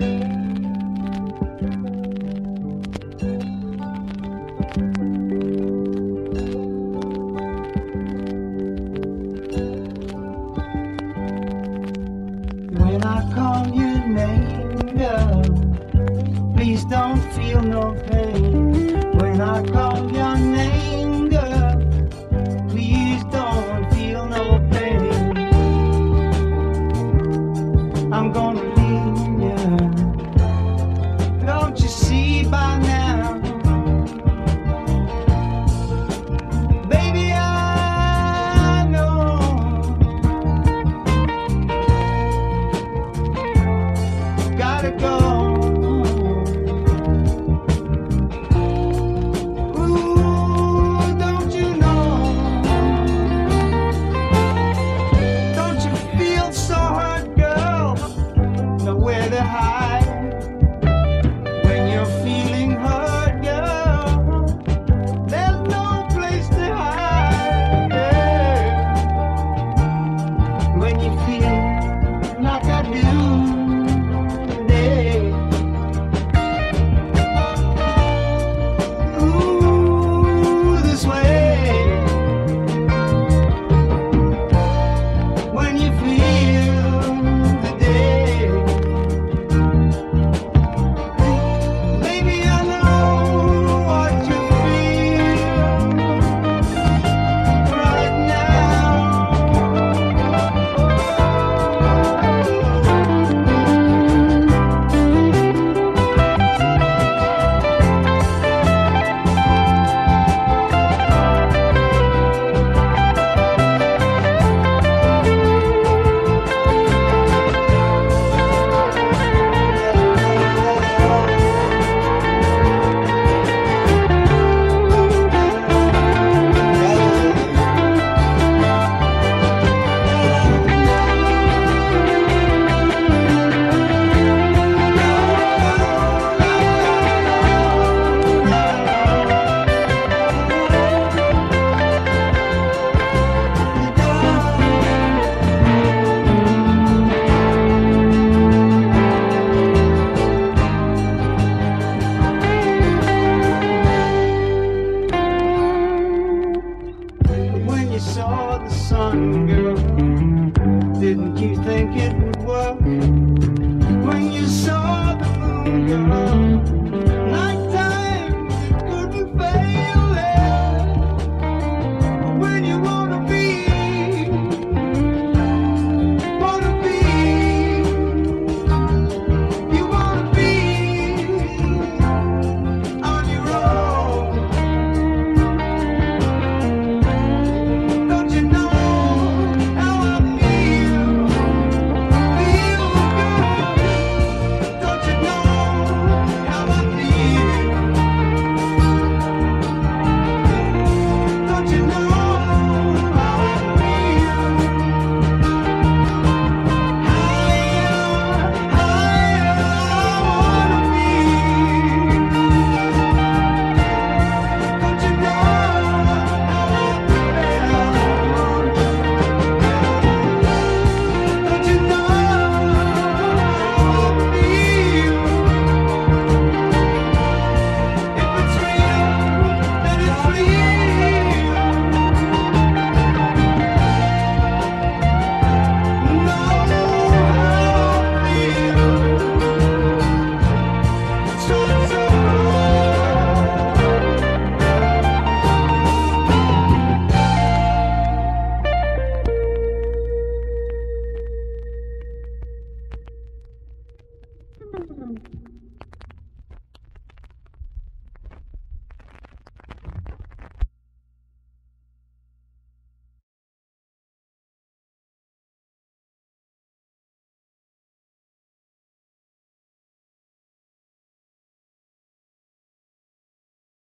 When I call your name, girl, please don't feel no pain. When I call your name, girl, please don't feel no pain. I'm gonna leave you. Don't you see by now? Baby, I know. Gotta go. Nowhere to hide when you're feeling hurt, girl. There's no place to hide. Yeah. When you feel like I do today. Ooh, this way. When you feel the day. When you saw the sun, girl, didn't you think it would work? When you saw the moon, girl, nighttime, it couldn't fail. But when you wanna be on your own. Don't you know how I feel? Feel good. Don't you know how I feel? Don't you know how I feel? Higher, I wanna be. Don't you know how I feel? Don't you know how I feel? If it's real, then it's real. Know how I feel. So